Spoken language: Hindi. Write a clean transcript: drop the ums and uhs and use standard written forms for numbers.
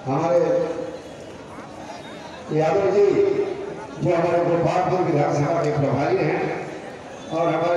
हमारे यादव जी जो हमारे गोपालपुर विधानसभा के प्रभारी हैं और हमारे